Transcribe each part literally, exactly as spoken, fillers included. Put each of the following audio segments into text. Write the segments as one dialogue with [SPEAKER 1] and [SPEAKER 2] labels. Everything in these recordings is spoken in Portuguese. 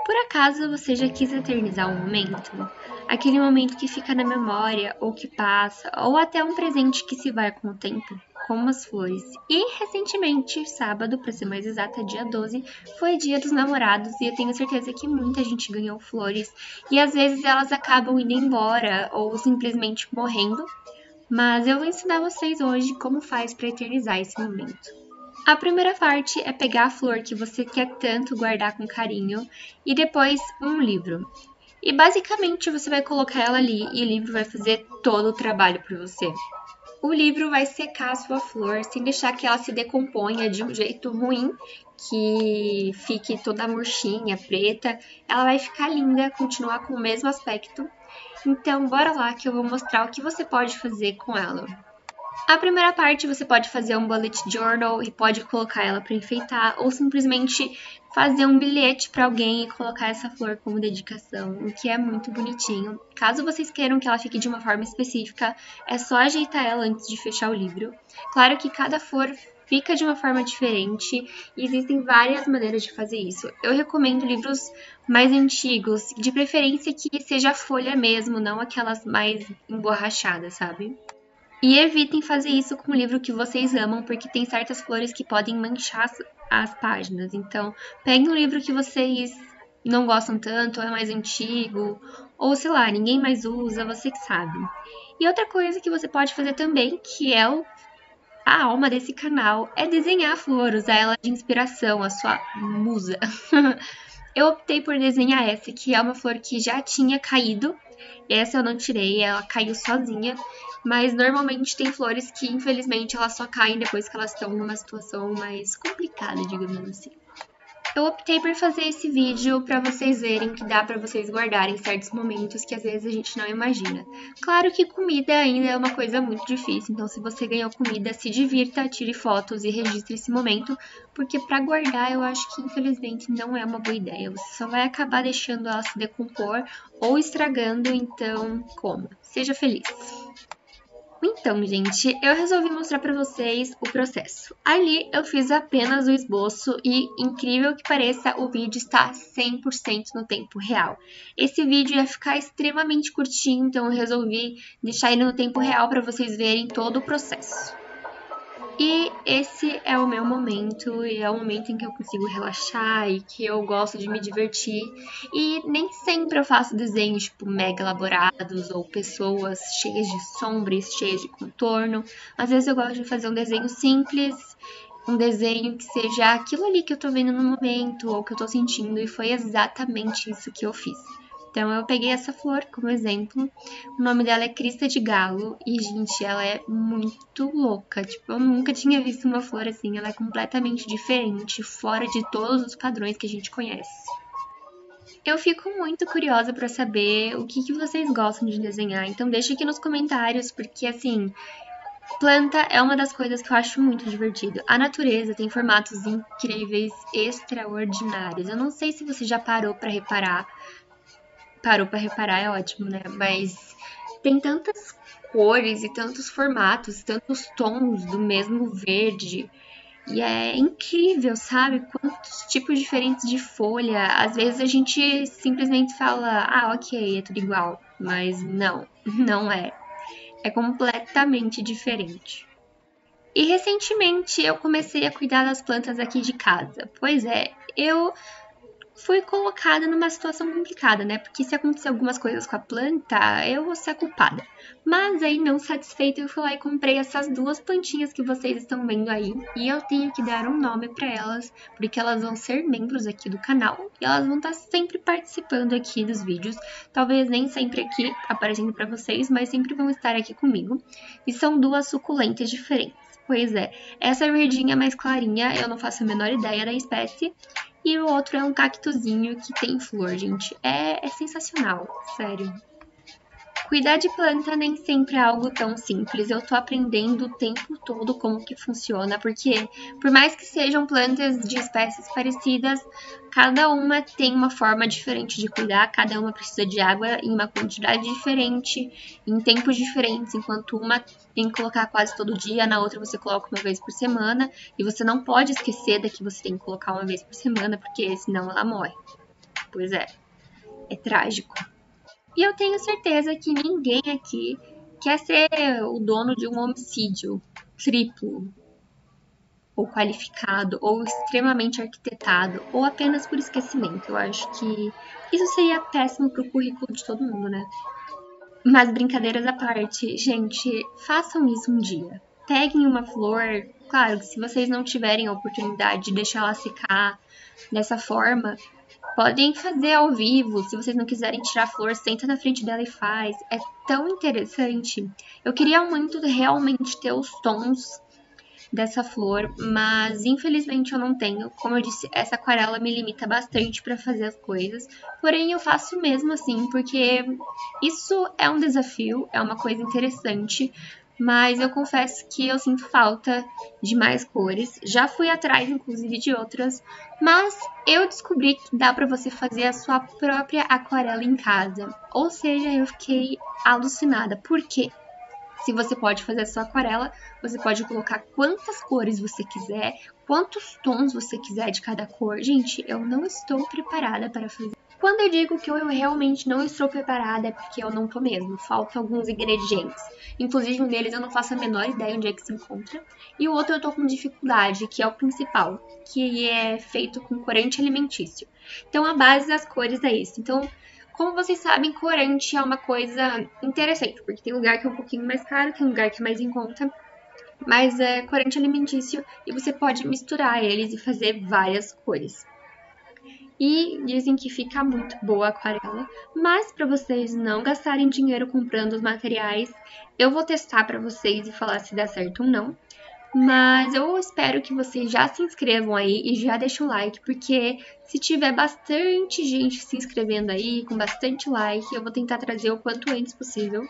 [SPEAKER 1] Por acaso você já quis eternizar um momento? Aquele momento que fica na memória, ou que passa, ou até um presente que se vai com o tempo, como as flores. E recentemente, sábado, para ser mais exata, dia doze, foi dia dos namorados e eu tenho certeza que muita gente ganhou flores e às vezes elas acabam indo embora ou simplesmente morrendo. Mas eu vou ensinar vocês hoje como faz para eternizar esse momento. A primeira parte é pegar a flor que você quer tanto guardar com carinho e depois um livro. E basicamente você vai colocar ela ali e o livro vai fazer todo o trabalho por você. O livro vai secar a sua flor sem deixar que ela se decomponha de um jeito ruim, que fique toda murchinha, preta. Ela vai ficar linda, continuar com o mesmo aspecto. Então bora lá que eu vou mostrar o que você pode fazer com ela. A primeira parte você pode fazer um bullet journal e pode colocar ela para enfeitar ou simplesmente fazer um bilhete para alguém e colocar essa flor como dedicação, o que é muito bonitinho. Caso vocês queiram que ela fique de uma forma específica, é só ajeitar ela antes de fechar o livro. Claro que cada flor fica de uma forma diferente e existem várias maneiras de fazer isso. Eu recomendo livros mais antigos, de preferência que seja folha mesmo, não aquelas mais emborrachadas, sabe? E evitem fazer isso com o livro que vocês amam, porque tem certas flores que podem manchar as, as páginas. Então, peguem um livro que vocês não gostam tanto, ou é mais antigo, ou sei lá, ninguém mais usa, você que sabe. E outra coisa que você pode fazer também, que é o, a alma desse canal, é desenhar a flor, usar ela de inspiração, a sua musa. Eu optei por desenhar essa, que é uma flor que já tinha caído. Essa eu não tirei, ela caiu sozinha. Mas normalmente tem flores que, infelizmente, elas só caem depois que elas estão numa situação mais complicada, digamos assim. Eu optei por fazer esse vídeo para vocês verem que dá para vocês guardarem certos momentos que às vezes a gente não imagina. Claro que comida ainda é uma coisa muito difícil, então se você ganhou comida, se divirta, tire fotos e registre esse momento, porque para guardar eu acho que infelizmente não é uma boa ideia. Você só vai acabar deixando ela se decompor ou estragando, então coma. Seja feliz! Então, gente, eu resolvi mostrar pra vocês o processo. Ali eu fiz apenas o esboço e, incrível que pareça, o vídeo está cem por cento no tempo real. Esse vídeo ia ficar extremamente curtinho, então eu resolvi deixar ele no tempo real para vocês verem todo o processo. E esse é o meu momento, e é o momento em que eu consigo relaxar e que eu gosto de me divertir. E nem sempre eu faço desenhos tipo mega elaborados ou pessoas cheias de sombras, cheias de contorno. Às vezes eu gosto de fazer um desenho simples, um desenho que seja aquilo ali que eu tô vendo no momento ou que eu tô sentindo, e foi exatamente isso que eu fiz. Então eu peguei essa flor como exemplo, o nome dela é Crista de Galo e, gente, ela é muito louca, tipo, eu nunca tinha visto uma flor assim, ela é completamente diferente, fora de todos os padrões que a gente conhece. Eu fico muito curiosa para saber o que, que vocês gostam de desenhar, então deixa aqui nos comentários, porque assim, planta é uma das coisas que eu acho muito divertido. A natureza tem formatos incríveis, extraordinários. Eu não sei se você já parou para reparar, parou para reparar é ótimo, né? Mas tem tantas cores e tantos formatos, tantos tons do mesmo verde. E é incrível, sabe? Quantos tipos diferentes de folha. Às vezes a gente simplesmente fala, ah, ok, é tudo igual. Mas não, não é. É completamente diferente. E recentemente eu comecei a cuidar das plantas aqui de casa. Pois é, eu fui colocada numa situação complicada, né? Porque se acontecer algumas coisas com a planta, eu vou ser a culpada. Mas aí, não satisfeita, eu fui lá e comprei essas duas plantinhas que vocês estão vendo aí. E eu tenho que dar um nome para elas, porque elas vão ser membros aqui do canal. E elas vão estar sempre participando aqui dos vídeos. Talvez nem sempre aqui aparecendo para vocês, mas sempre vão estar aqui comigo. E são duas suculentas diferentes. Pois é, essa verdinha mais clarinha, eu não faço a menor ideia da espécie. E o outro é um cactuzinho que tem flor, gente. É, é sensacional, sério. Cuidar de planta nem sempre é algo tão simples. Eu tô aprendendo o tempo todo como que funciona, porque por mais que sejam plantas de espécies parecidas, cada uma tem uma forma diferente de cuidar, cada uma precisa de água em uma quantidade diferente, em tempos diferentes, enquanto uma tem que colocar quase todo dia, na outra você coloca uma vez por semana, e você não pode esquecer da que você tem que colocar uma vez por semana, porque senão ela morre. Pois é, é trágico. E eu tenho certeza que ninguém aqui quer ser o dono de um homicídio triplo, ou qualificado, ou extremamente arquitetado, ou apenas por esquecimento. Eu acho que isso seria péssimo pro currículo de todo mundo, né? Mas brincadeiras à parte, gente, façam isso um dia. Peguem uma flor, claro que se vocês não tiverem a oportunidade de deixar ela secar dessa forma, podem fazer ao vivo. Se vocês não quiserem tirar a flor, senta na frente dela e faz. É tão interessante. Eu queria muito realmente ter os tons dessa flor, mas infelizmente eu não tenho. Como eu disse, essa aquarela me limita bastante para fazer as coisas. Porém, eu faço mesmo assim, porque isso é um desafio, é uma coisa interessante. Mas eu confesso que eu sinto falta de mais cores. Já fui atrás, inclusive, de outras. Mas eu descobri que dá para você fazer a sua própria aquarela em casa. Ou seja, eu fiquei alucinada. Por quê? Se você pode fazer a sua aquarela, você pode colocar quantas cores você quiser, quantos tons você quiser de cada cor. Gente, eu não estou preparada para fazer. Quando eu digo que eu realmente não estou preparada, é porque eu não tô mesmo. Faltam alguns ingredientes. Inclusive, um deles eu não faço a menor ideia onde é que se encontra. E o outro eu tô com dificuldade, que é o principal, que é feito com corante alimentício. Então, a base das cores é isso. Então, como vocês sabem, corante é uma coisa interessante, porque tem lugar que é um pouquinho mais caro, tem lugar que é mais em conta, mas é corante alimentício e você pode misturar eles e fazer várias cores. E dizem que fica muito boa a aquarela, mas para vocês não gastarem dinheiro comprando os materiais, eu vou testar para vocês e falar se dá certo ou não. Mas eu espero que vocês já se inscrevam aí e já deixem o like, porque se tiver bastante gente se inscrevendo aí, com bastante like, eu vou tentar trazer o quanto antes possível.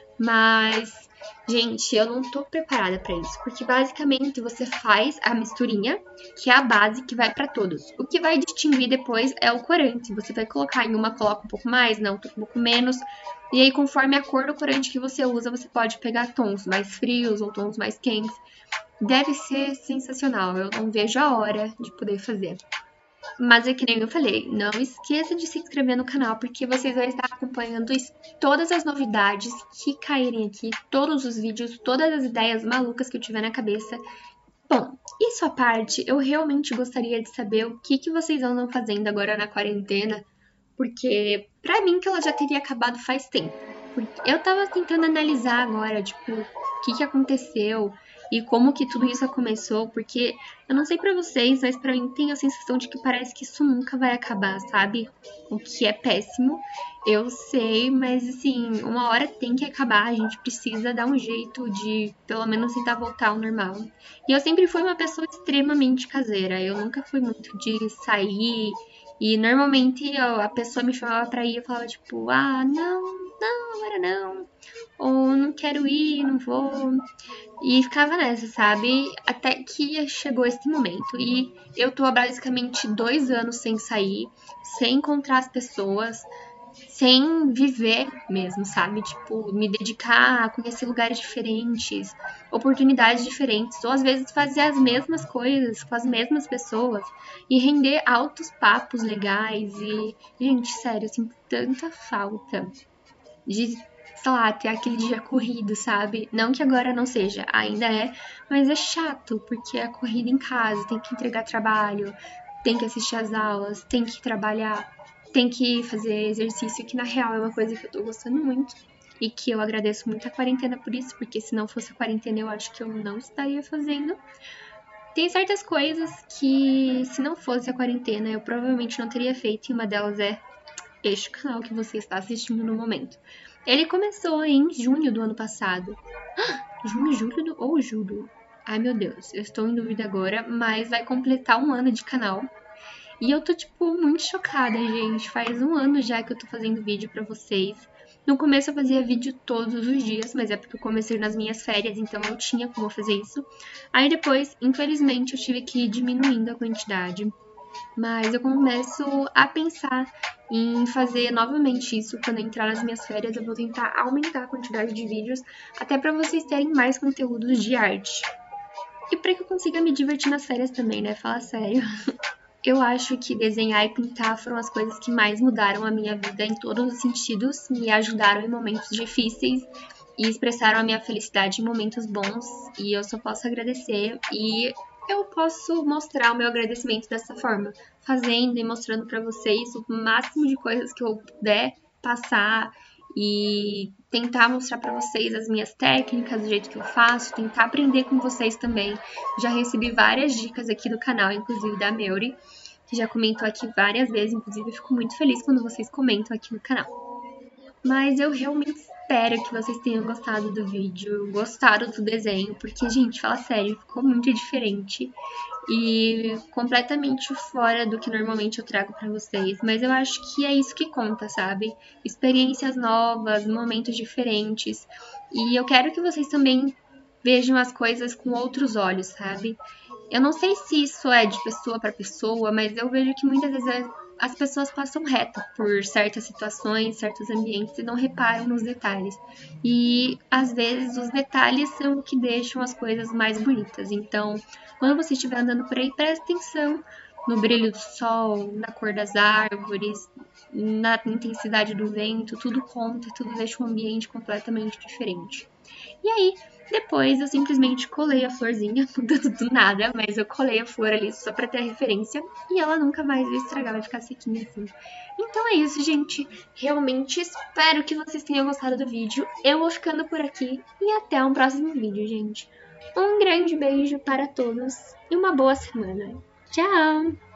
[SPEAKER 1] Mas, gente, eu não tô preparada para isso, porque basicamente você faz a misturinha, que é a base que vai para todos. O que vai distinguir depois é o corante. Você vai colocar em uma, coloca um pouco mais, não, um pouco menos. E aí, conforme a cor do corante que você usa, você pode pegar tons mais frios ou tons mais quentes. Deve ser sensacional, eu não vejo a hora de poder fazer. Mas é que nem eu falei, não esqueça de se inscrever no canal, porque vocês vão estar acompanhando todas as novidades que caírem aqui, todos os vídeos, todas as ideias malucas que eu tiver na cabeça. Bom, isso à parte, eu realmente gostaria de saber o que, que vocês andam fazendo agora na quarentena, porque pra mim que ela já teria acabado faz tempo. Eu tava tentando analisar agora, tipo, o que, que aconteceu e como que tudo isso começou, porque eu não sei pra vocês, mas pra mim tem a sensação de que parece que isso nunca vai acabar, sabe? O que é péssimo, eu sei, mas assim, uma hora tem que acabar, a gente precisa dar um jeito de pelo menos tentar voltar ao normal. E eu sempre fui uma pessoa extremamente caseira, eu nunca fui muito de sair, e normalmente eu, a pessoa me chamava pra ir, eu falava tipo, ah, não, não, agora não, ou não quero ir, não vou. E ficava nessa, sabe? Até que chegou esse momento. E eu tô há basicamente dois anos sem sair, sem encontrar as pessoas, sem viver mesmo, sabe? Tipo, me dedicar a conhecer lugares diferentes, oportunidades diferentes, ou às vezes fazer as mesmas coisas com as mesmas pessoas e render altos papos legais. E, gente, sério, eu sinto tanta falta de, sei lá, ter aquele dia corrido, sabe? Não que agora não seja, ainda é, mas é chato, porque é corrida em casa, tem que entregar trabalho, tem que assistir às aulas, tem que trabalhar, tem que fazer exercício, que na real é uma coisa que eu tô gostando muito e que eu agradeço muito a quarentena por isso, porque se não fosse a quarentena eu acho que eu não estaria fazendo. Tem certas coisas que, se não fosse a quarentena, eu provavelmente não teria feito, e uma delas é este canal que você está assistindo no momento. Ele começou em junho do ano passado. Junho, julho do... ou julho? Ai, meu Deus, eu estou em dúvida agora, mas vai completar um ano de canal. E eu tô, tipo, muito chocada, gente. Faz um ano já que eu tô fazendo vídeo pra vocês. No começo eu fazia vídeo todos os dias, mas é porque eu comecei nas minhas férias, então eu tinha como fazer isso. Aí depois, infelizmente, eu tive que ir diminuindo a quantidade. Mas eu começo a pensar em fazer novamente isso quando eu entrar nas minhas férias. Eu vou tentar aumentar a quantidade de vídeos, até pra vocês terem mais conteúdos de arte. E pra que eu consiga me divertir nas férias também, né? Fala sério. Eu acho que desenhar e pintar foram as coisas que mais mudaram a minha vida em todos os sentidos, me ajudaram em momentos difíceis e expressaram a minha felicidade em momentos bons, e eu só posso agradecer e eu posso mostrar o meu agradecimento dessa forma, fazendo e mostrando para vocês o máximo de coisas que eu puder passar e tentar mostrar para vocês as minhas técnicas, do jeito que eu faço, tentar aprender com vocês também. Já recebi várias dicas aqui do canal, inclusive da Meuri, que já comentou aqui várias vezes, inclusive eu fico muito feliz quando vocês comentam aqui no canal. Mas eu realmente espero que vocês tenham gostado do vídeo, gostado do desenho, porque, gente, fala sério, ficou muito diferente e completamente fora do que normalmente eu trago pra vocês. Mas eu acho que é isso que conta, sabe? Experiências novas, momentos diferentes. E eu quero que vocês também vejam as coisas com outros olhos, sabe? Eu não sei se isso é de pessoa para pessoa, mas eu vejo que muitas vezes as pessoas passam reto por certas situações, certos ambientes e não reparam nos detalhes. E às vezes os detalhes são o que deixam as coisas mais bonitas. Então, quando você estiver andando por aí, preste atenção no brilho do sol, na cor das árvores, na intensidade do vento, tudo conta, tudo deixa um ambiente completamente diferente. E aí, depois eu simplesmente colei a florzinha, mudando do nada, mas eu colei a flor ali só pra ter a referência e ela nunca mais vai estragar, vai ficar sequinha assim. Então é isso, gente. Realmente espero que vocês tenham gostado do vídeo. Eu vou ficando por aqui e até um próximo vídeo, gente. Um grande beijo para todos e uma boa semana. Tchau!